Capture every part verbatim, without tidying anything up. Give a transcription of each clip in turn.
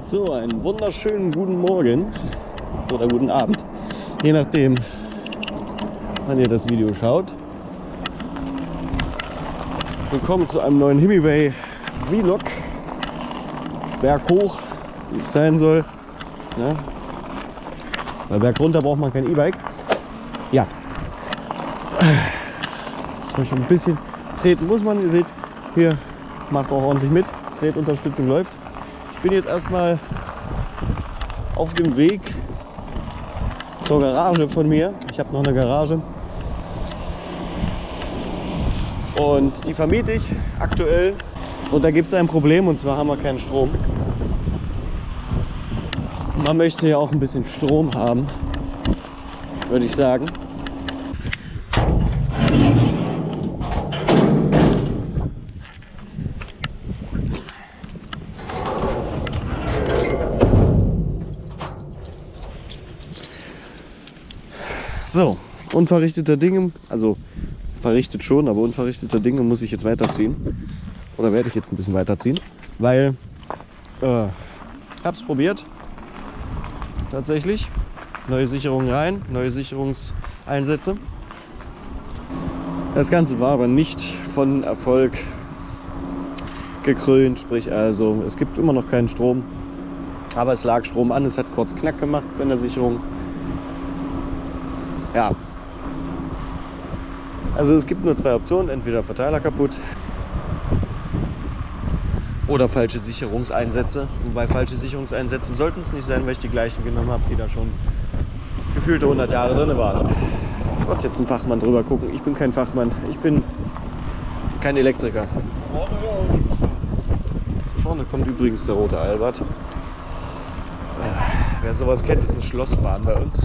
So, einen wunderschönen guten Morgen oder guten Abend, je nachdem, wann ihr das Video schaut. Willkommen zu einem neuen Himiway Vlog. Berghoch, wie es sein soll. Ja. Weil bergunter braucht man kein E-Bike. Ja. Schon ein bisschen treten muss man. Ihr seht, hier macht auch ordentlich mit. Tretunterstützung läuft. Ich bin jetzt erstmal auf dem Weg zur Garage von mir. Ich habe noch eine Garage. Und die vermiete ich aktuell. Und da gibt es ein Problem, und zwar haben wir keinen Strom. Man möchte ja auch ein bisschen Strom haben, würde ich sagen. So, unverrichteter Dinge, also verrichtet schon, aber unverrichteter Dinge muss ich jetzt weiterziehen. Oder werde ich jetzt ein bisschen weiterziehen, weil äh, ich habe es probiert. Tatsächlich. Neue Sicherungen rein, neue Sicherungseinsätze. Das Ganze war aber nicht von Erfolg gekrönt, sprich also es gibt immer noch keinen Strom, aber es lag Strom an, es hat kurz Knack gemacht bei der Sicherung. Ja, also es gibt nur zwei Optionen, entweder Verteiler kaputt oder falsche Sicherungseinsätze. Wobei falsche Sicherungseinsätze sollten es nicht sein, weil ich die gleichen genommen habe, die da schon gefühlte hundert Jahre drin waren. Gott, jetzt ein Fachmann drüber gucken. Ich bin kein Fachmann, ich bin kein Elektriker. Vorne kommt übrigens der rote Albert. Wer sowas kennt, ist eine Schlossbahn bei uns.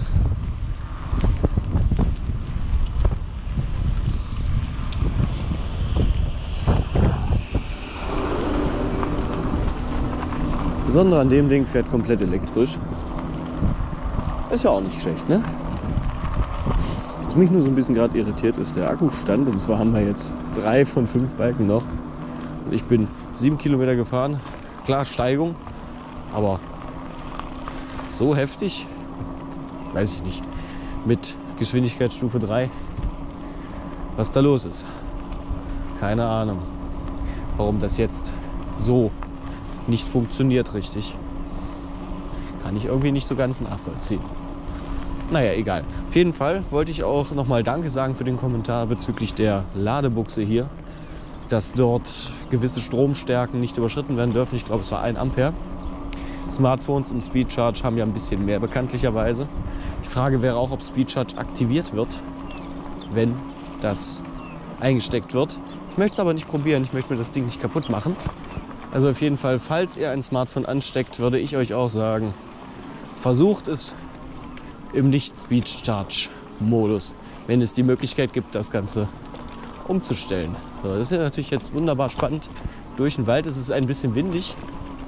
Besonders an dem Ding fährt komplett elektrisch. Ist ja auch nicht schlecht, ne? Was mich nur so ein bisschen gerade irritiert, ist der Akkustand. Und zwar haben wir jetzt drei von fünf Balken noch. Und ich bin sieben Kilometer gefahren. Klar, Steigung. Aber so heftig, weiß ich nicht. Mit Geschwindigkeitsstufe drei. Was da los ist. Keine Ahnung, warum das jetzt so nicht funktioniert richtig. Kann ich irgendwie nicht so ganz nachvollziehen. Naja, egal. Auf jeden Fall wollte ich auch nochmal Danke sagen für den Kommentar bezüglich der Ladebuchse hier, dass dort gewisse Stromstärken nicht überschritten werden dürfen. Ich glaube, es war ein Ampere. Smartphones im Speedcharge haben ja ein bisschen mehr bekanntlicherweise. Die Frage wäre auch, ob Speedcharge aktiviert wird, wenn das eingesteckt wird. Ich möchte es aber nicht probieren. Ich möchte mir das Ding nicht kaputt machen. Also auf jeden Fall, falls ihr ein Smartphone ansteckt, würde ich euch auch sagen, versucht es im Nicht-Speed-Charge-Modus, wenn es die Möglichkeit gibt, das Ganze umzustellen. So, das ist ja natürlich jetzt wunderbar spannend. Durch den Wald ist es ein bisschen windig.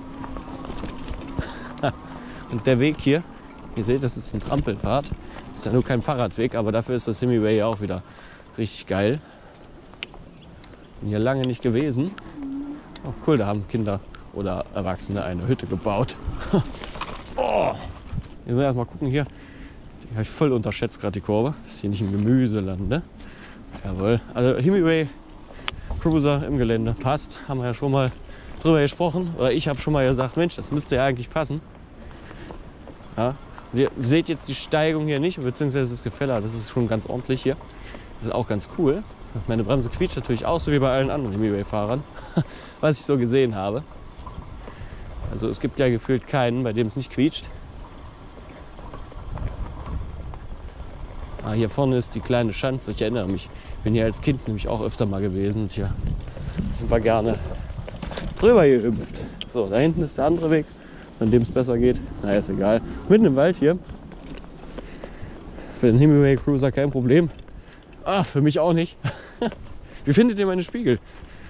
Und der Weg hier, ihr seht, das ist ein Trampelpfad. Das ist ja nur kein Fahrradweg, aber dafür ist das Himiway ja auch wieder richtig geil. Bin hier lange nicht gewesen. Oh, cool, da haben Kinder oder Erwachsene eine Hütte gebaut. Oh, wir müssen erst mal gucken hier. Die habe ich voll unterschätzt gerade, die Kurve. Das ist hier nicht ein Gemüseland, ne? Jawohl. Also Himiway Cruiser im Gelände. Passt. Haben wir ja schon mal drüber gesprochen. Oder ich habe schon mal gesagt, Mensch, das müsste ja eigentlich passen. Ja. Ihr seht jetzt die Steigung hier nicht, beziehungsweise das Gefälle. Das ist schon ganz ordentlich hier. Das ist auch ganz cool. Meine Bremse quietscht natürlich auch, so wie bei allen anderen Himiway-Fahrern, was ich so gesehen habe. Also es gibt ja gefühlt keinen, bei dem es nicht quietscht. Ah, hier vorne ist die kleine Schanze, ich erinnere mich. Ich bin hier als Kind nämlich auch öfter mal gewesen. Und hier sind wir gerne drüber gehüpft. So, da hinten ist der andere Weg, an dem es besser geht. Na, ist egal. Mitten im Wald hier. Für den Himiway Cruiser kein Problem. Ah, für mich auch nicht. Wie findet ihr meine Spiegel?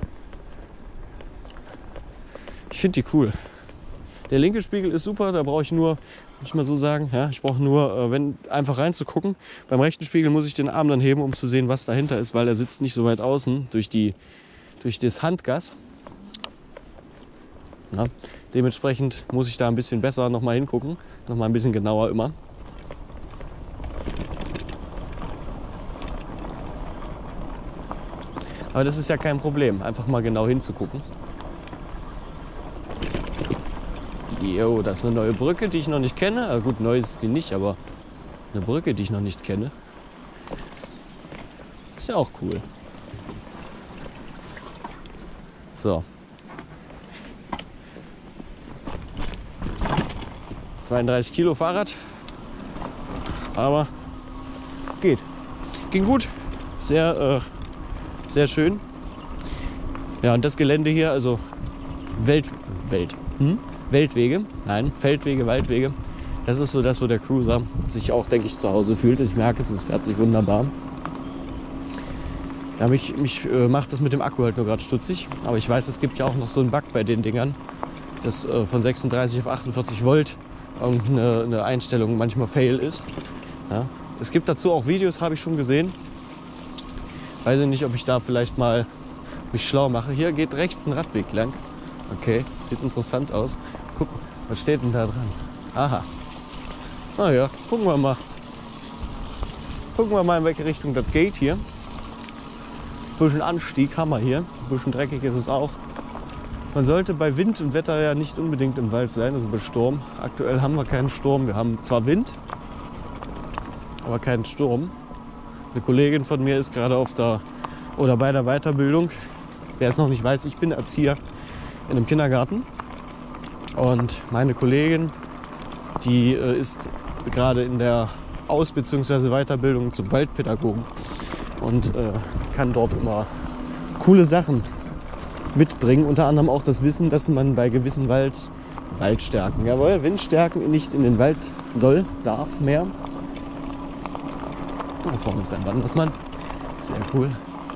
Ich finde die cool. Der linke Spiegel ist super, da brauche ich nur, muss ich mal so sagen, ja, ich brauche nur, äh, wenn, einfach reinzugucken. Beim rechten Spiegel muss ich den Arm dann heben, um zu sehen, was dahinter ist, weil er sitzt nicht so weit außen durch, die, durch das Handgas. Ja, dementsprechend muss ich da ein bisschen besser noch mal hingucken, noch mal ein bisschen genauer immer. Aber das ist ja kein Problem, einfach mal genau hinzugucken. Jo, das ist eine neue Brücke, die ich noch nicht kenne. Also gut, neu ist die nicht, aber eine Brücke, die ich noch nicht kenne. Ist ja auch cool. So. zweiunddreißig Kilo Fahrrad. Aber geht. Ging gut. Sehr, äh, sehr schön. Ja, und das Gelände hier, also Welt, Welt, hm? Weltwege, nein, Feldwege, Waldwege. Das ist so das, wo der Cruiser sich auch, denke ich, zu Hause fühlt. Ich merke es, es fährt sich wunderbar. Ja, mich mich äh, macht das mit dem Akku halt nur gerade stutzig. Aber ich weiß, es gibt ja auch noch so einen Bug bei den Dingern, dass äh, von sechsunddreißig auf achtundvierzig Volt irgendeine eine Einstellung manchmal fail ist. Ja. Es gibt dazu auch Videos, habe ich schon gesehen. Weiß ich nicht, ob ich da vielleicht mal mich schlau mache. Hier geht rechts ein Radweg lang. Okay, sieht interessant aus. Guck, was steht denn da dran? Aha. Na ja, gucken wir mal. Gucken wir mal, in welche Richtung das geht hier. Ein bisschen Anstieg haben wir hier. Ein bisschen dreckig ist es auch. Man sollte bei Wind und Wetter ja nicht unbedingt im Wald sein, also bei Sturm. Aktuell haben wir keinen Sturm. Wir haben zwar Wind, aber keinen Sturm. Eine Kollegin von mir ist gerade auf der oder bei der Weiterbildung. Wer es noch nicht weiß, ich bin Erzieher in einem Kindergarten. Und meine Kollegin, die äh, ist gerade in der Aus- bzw. Weiterbildung zum Waldpädagogen und äh, kann dort immer coole Sachen mitbringen. Unter anderem auch das Wissen, dass man bei gewissen Wald, Waldstärken, jawohl, Windstärken nicht in den Wald soll, darf mehr. Da vorne ist ein Wandersmann. Sehr cool.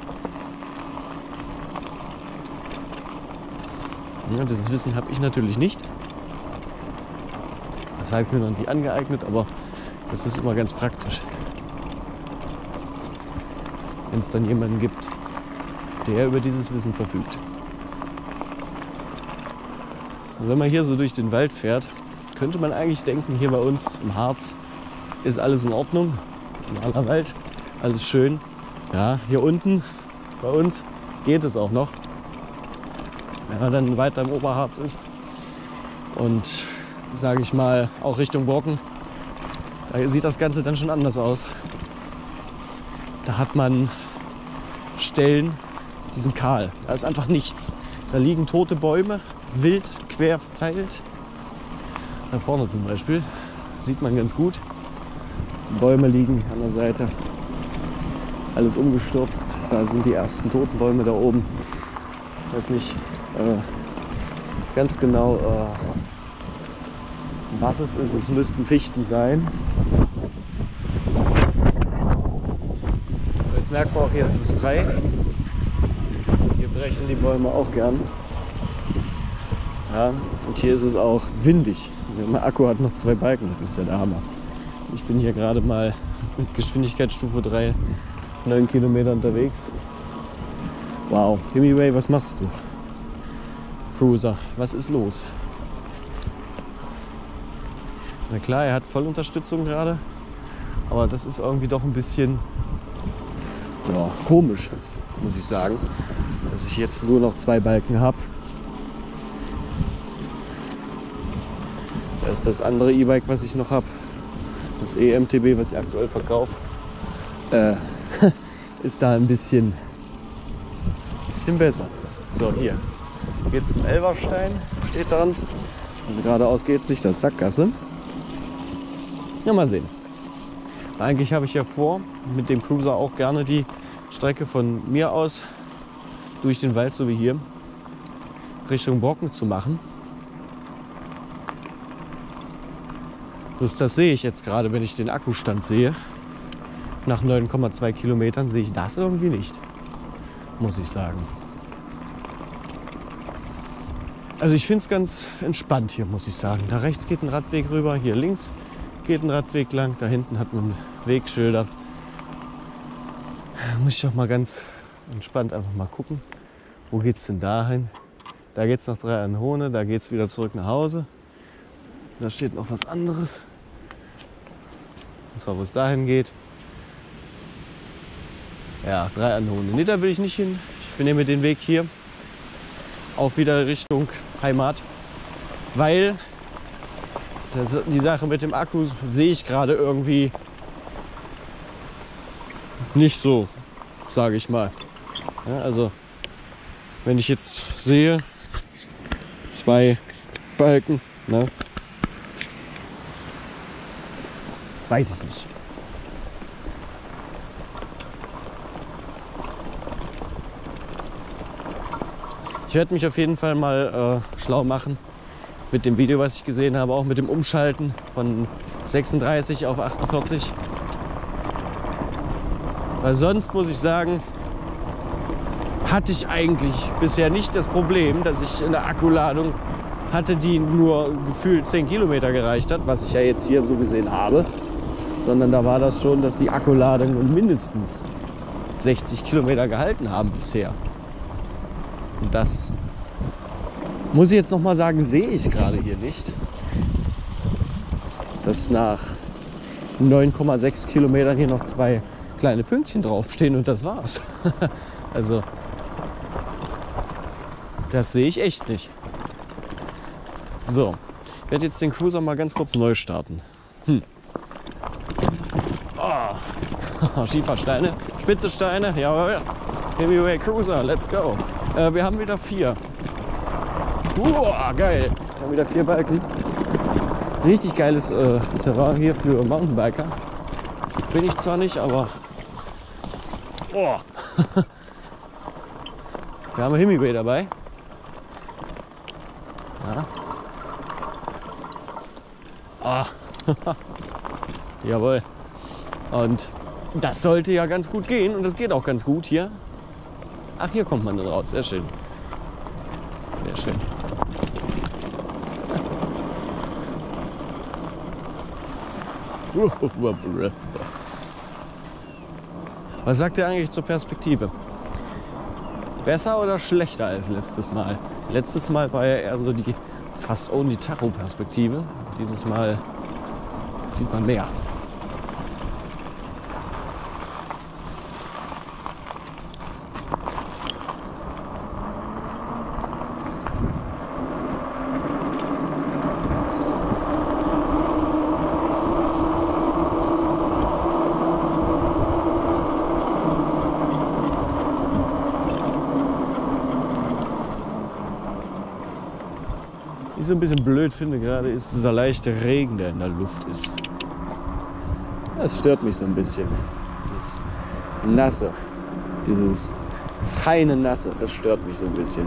Ja, dieses Wissen habe ich natürlich nicht. Das habe ich mir noch nie angeeignet, aber das ist immer ganz praktisch. Wenn es dann jemanden gibt, der über dieses Wissen verfügt. Und wenn man hier so durch den Wald fährt, könnte man eigentlich denken, hier bei uns im Harz ist alles in Ordnung. Normaler Wald, alles schön. Ja, hier unten bei uns geht es auch noch. Wenn man dann weiter im Oberharz ist und, sage ich mal, auch Richtung Brocken, da sieht das Ganze dann schon anders aus. Da hat man Stellen, die sind kahl. Da ist einfach nichts. Da liegen tote Bäume, wild, quer verteilt. Da vorne zum Beispiel sieht man ganz gut. Die Bäume liegen an der Seite. Alles umgestürzt. Da sind die ersten toten Bäume da oben. Ich weiß nicht äh, ganz genau, äh, was es ist. Es müssten Fichten sein. Jetzt merkt man auch, hier ist es frei. Hier brechen die Bäume auch gern. Ja, und hier ist es auch windig. Mein Akku hat noch zwei Balken, das ist ja der Hammer. Ich bin hier gerade mal mit Geschwindigkeitsstufe drei, neun Kilometer unterwegs. Wow, Hemiway, was machst du? Cruiser, was ist los? Na klar, er hat Vollunterstützung gerade, aber das ist irgendwie doch ein bisschen ja, komisch, muss ich sagen, dass ich jetzt nur noch zwei Balken habe. Da ist das andere E-Bike, was ich noch habe, das E M T B, was ich aktuell verkaufe, äh, ist da ein bisschen, bisschen besser. So, hier geht's zum Elverstein, steht dran. Also geradeaus geht's nicht, das ist Sackgasse. Ja, mal sehen. Eigentlich habe ich ja vor, mit dem Cruiser auch gerne die Strecke von mir aus durch den Wald, so wie hier, Richtung Brocken zu machen. Bloß das sehe ich jetzt gerade, wenn ich den Akkustand sehe. Nach neun Komma zwei Kilometern sehe ich das irgendwie nicht, muss ich sagen. Also ich finde es ganz entspannt hier, muss ich sagen. Da rechts geht ein Radweg rüber, hier links geht ein Radweg lang, da hinten hat man Wegschilder. Da muss ich doch mal ganz entspannt einfach mal gucken, wo geht's denn da hin? Da geht es nach Drei-An-Hohne, da geht es wieder zurück nach Hause. Da steht noch was anderes. Und zwar, wo es dahin geht. Ja, Drei-An-Hohne. Nee, da will ich nicht hin. Ich nehme den Weg hier auch wieder Richtung Heimat. Weil das, die Sache mit dem Akku sehe ich gerade irgendwie nicht so, sage ich mal. Ja, also, wenn ich jetzt sehe, zwei Balken, ne? Weiß ich nicht. Ich werde mich auf jeden Fall mal äh, schlau machen mit dem Video, was ich gesehen habe, auch mit dem Umschalten von sechsunddreißig auf achtundvierzig. Weil sonst muss ich sagen, hatte ich eigentlich bisher nicht das Problem, dass ich eine Akkuladung hatte, die nur gefühlt zehn Kilometer gereicht hat, was ich ja jetzt hier so gesehen habe. Sondern da war das schon, dass die Akkuladungen mindestens sechzig Kilometer gehalten haben bisher. Und das muss ich jetzt noch mal sagen, sehe ich gerade hier nicht. Dass nach neun Komma sechs Kilometern hier noch zwei kleine Pünktchen draufstehen und das war's. Also, das sehe ich echt nicht. So, ich werde jetzt den Cruiser mal ganz kurz neu starten. Hm. Oh. Schiefersteine, spitze Steine, jawohl. Heavyway Cruiser, let's go. Äh, wir haben wieder vier. Uah, geil. Wir haben wieder vier Balken. Richtig geiles äh, Terrain hier für Mountainbiker. Bin ich zwar nicht, aber... Oh. Wir haben Hemiway dabei. Ja. Ah. Jawohl. Und das sollte ja ganz gut gehen und das geht auch ganz gut hier. Ach, hier kommt man dann raus. Sehr schön. Sehr schön. Was sagt ihr eigentlich zur Perspektive? Besser oder schlechter als letztes Mal? Letztes Mal war ja eher so die Fast-Only-Tacho-Perspektive. Dieses Mal sieht man mehr. Was ich so ein bisschen blöd finde gerade, ist dieser leichte Regen, der in der Luft ist. Das stört mich so ein bisschen. Dieses Nasse, dieses feine Nasse, das stört mich so ein bisschen.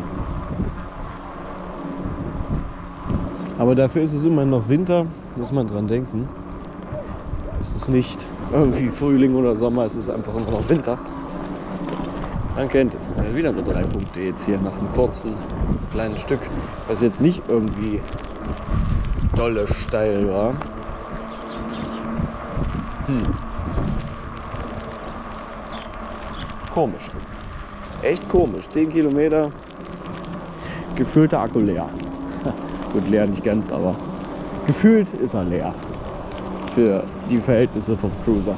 Aber dafür ist es immer noch Winter, muss man dran denken. Es ist nicht irgendwie Frühling oder Sommer, es ist einfach immer noch Winter. Man kennt es. Also wieder nur drei Punkte jetzt hier nach einem kurzen kleinen Stück, was jetzt nicht irgendwie dolle steil war. Hm. Komisch. Echt komisch. zehn Kilometer, gefüllter Akku leer. Gut, leer nicht ganz, aber gefühlt ist er leer. Für die Verhältnisse vom Cruiser.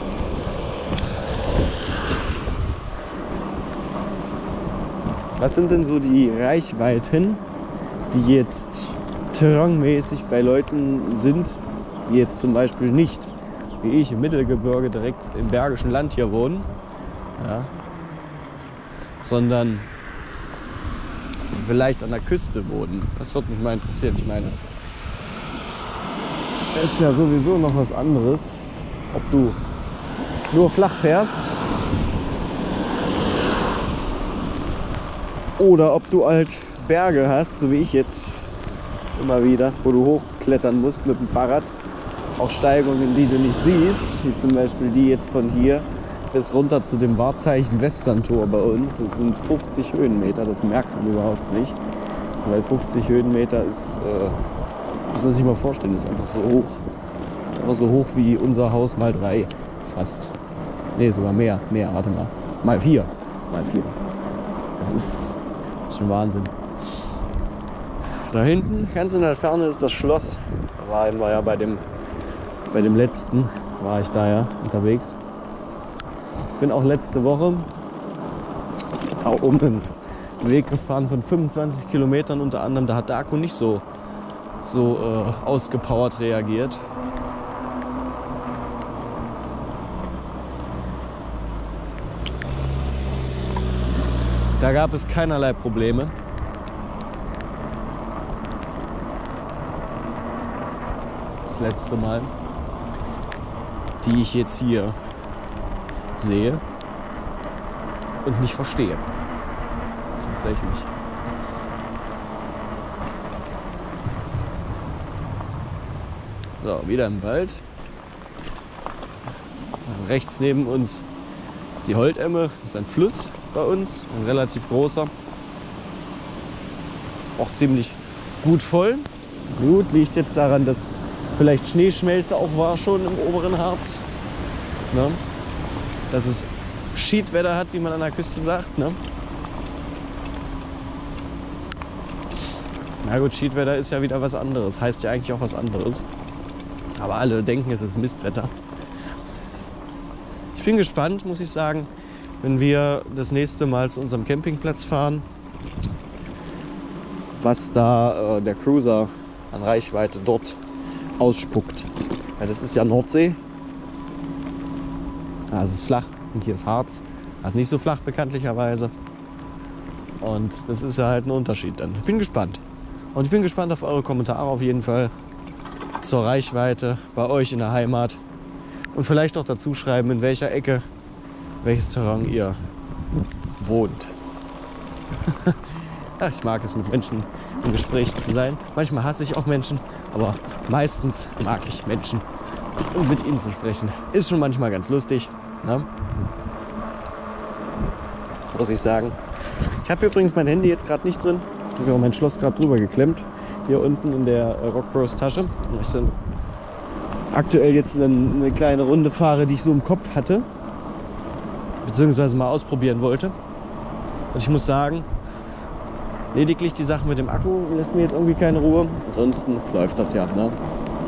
Was sind denn so die Reichweiten, die jetzt terrainmäßig bei Leuten sind, die jetzt zum Beispiel nicht, wie ich, im Mittelgebirge direkt im Bergischen Land hier wohnen, ja, sondern vielleicht an der Küste wohnen? Das würde mich mal interessieren. Ich meine, es ist ja sowieso noch was anderes, ob du nur flach fährst oder ob du halt Berge hast, so wie ich jetzt immer wieder, wo du hochklettern musst mit dem Fahrrad. Auch Steigungen, die du nicht siehst, wie zum Beispiel die jetzt von hier bis runter zu dem Wahrzeichen Westerntor bei uns. Das sind fünfzig Höhenmeter, das merkt man überhaupt nicht. Weil fünfzig Höhenmeter ist, äh, muss man sich mal vorstellen, ist einfach so hoch. Einfach so hoch wie unser Haus mal drei fast. Ne, sogar mehr, mehr, warte mal. Mal vier, mal vier. Das ist, das ist schon Wahnsinn. Da hinten, ganz in der Ferne, ist das Schloss. Da waren wir ja bei dem, bei dem letzten, war ich da ja unterwegs. Bin auch letzte Woche da oben einen Weg gefahren von fünfundzwanzig Kilometern unter anderem. Da hat der Akku nicht so, so äh, ausgepowert reagiert. Da gab es keinerlei Probleme. Das letzte Mal, die ich jetzt hier sehe und nicht verstehe. Tatsächlich. So, wieder im Wald. Rechts neben uns ist die Holtemme. Das ist ein Fluss bei uns, ein relativ großer. Auch ziemlich gut voll. Gut, liegt jetzt daran, dass vielleicht Schneeschmelze auch war schon im oberen Harz. Ne? Dass es Schiedwetter hat, wie man an der Küste sagt. Ne? Na gut, Schiedwetter ist ja wieder was anderes. Heißt ja eigentlich auch was anderes. Aber alle denken, es ist Mistwetter. Ich bin gespannt, muss ich sagen, wenn wir das nächste Mal zu unserem Campingplatz fahren, was da äh, der Cruiser an Reichweite dort ausspuckt. Ja, das ist ja Nordsee. Ja, es ist flach und hier ist Harz. Das ist nicht so flach bekanntlicherweise. Und das ist ja halt ein Unterschied dann. Ich bin gespannt. Und ich bin gespannt auf eure Kommentare auf jeden Fall zur Reichweite bei euch in der Heimat. Und vielleicht auch dazu schreiben, in welcher Ecke, welches Terrain ihr wohnt. Ach, ich mag es, mit Menschen im Gespräch zu sein. Manchmal hasse ich auch Menschen, aber meistens mag ich Menschen und mit ihnen zu sprechen. Ist schon manchmal ganz lustig. Ne? Muss ich sagen. Ich habe übrigens mein Handy jetzt gerade nicht drin. Ich habe auch mein Schloss gerade drüber geklemmt. Hier unten in der Rock Bros Tasche. Und ich dann aktuell jetzt eine kleine Runde fahre, die ich so im Kopf hatte. Beziehungsweise mal ausprobieren wollte. Und ich muss sagen, lediglich die Sache mit dem Akku lässt mir jetzt irgendwie keine Ruhe. Ansonsten läuft das ja. Ne?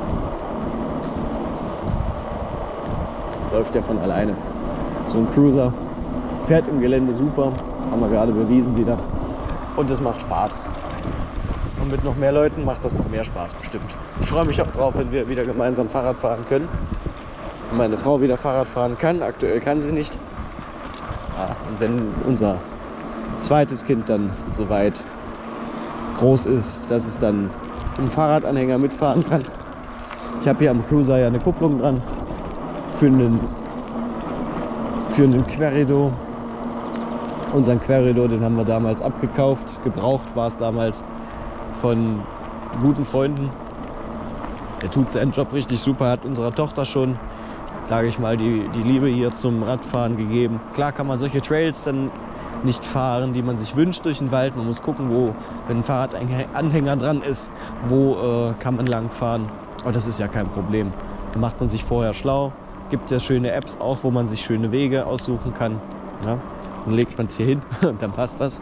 Läuft ja von alleine. So ein Cruiser fährt im Gelände super. Haben wir gerade bewiesen wieder. Und es macht Spaß. Und mit noch mehr Leuten macht das noch mehr Spaß bestimmt. Ich freue mich auch drauf, wenn wir wieder gemeinsam Fahrrad fahren können. Und meine Frau wieder Fahrrad fahren kann. Aktuell kann sie nicht. Ja, und wenn unser zweites Kind dann soweit groß ist, dass es dann im Fahrradanhänger mitfahren kann. Ich habe hier am Cruiser ja eine Kupplung dran für einen, für einen Querido. Unseren Querido, den haben wir damals abgekauft. Gebraucht war es damals von guten Freunden. Der tut seinen Job richtig super, hat unserer Tochter schon, sage ich mal, die, die Liebe hier zum Radfahren gegeben. Klar kann man solche Trails dann nicht fahren, die man sich wünscht durch den Wald. Man muss gucken, wo, wenn ein Fahrradanhänger dran ist, wo äh, kann man lang fahren. Aber das ist ja kein Problem. Da macht man sich vorher schlau. Gibt ja schöne Apps auch, wo man sich schöne Wege aussuchen kann. Ja? Dann legt man es hier hin und dann passt das.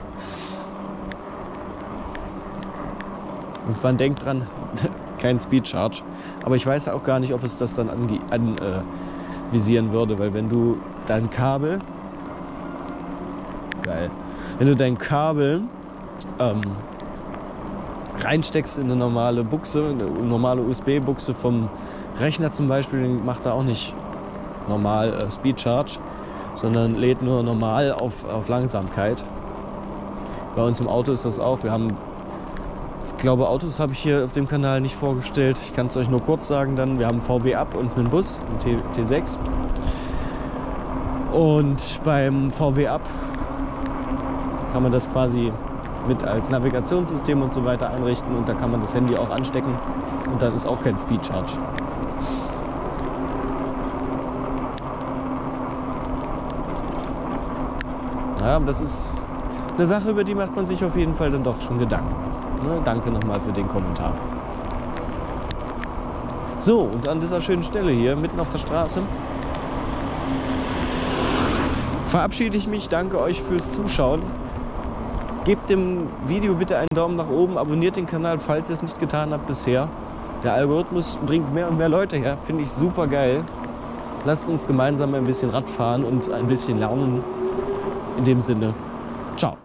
Und man denkt dran, kein Speed Charge. Aber ich weiß auch gar nicht, ob es das dann anvisieren äh, würde, weil wenn du dein Kabel, geil, wenn du dein Kabel ähm, reinsteckst in eine normale Buchse, eine normale U S B-Buchse vom Rechner zum Beispiel, den macht er auch nicht normal äh, Speed Charge, sondern lädt nur normal auf, auf Langsamkeit. Bei uns im Auto ist das auch. Wir haben, ich glaube, Autos habe ich hier auf dem Kanal nicht vorgestellt. Ich kann es euch nur kurz sagen dann. Wir haben einen V W Up und einen Bus, einen T sechs. Und beim V W Up kann man das quasi mit als Navigationssystem und so weiter einrichten. Und da kann man das Handy auch anstecken. Und dann ist auch kein Speed Charge. Ja, das ist eine Sache, über die macht man sich auf jeden Fall dann doch schon Gedanken. Ne? Danke nochmal für den Kommentar. So, und an dieser schönen Stelle hier, mitten auf der Straße, verabschiede ich mich. Danke euch fürs Zuschauen. Gebt dem Video bitte einen Daumen nach oben, abonniert den Kanal, falls ihr es nicht getan habt bisher. Der Algorithmus bringt mehr und mehr Leute her, finde ich super geil. Lasst uns gemeinsam ein bisschen Rad fahren und ein bisschen lernen. In dem Sinne, ciao.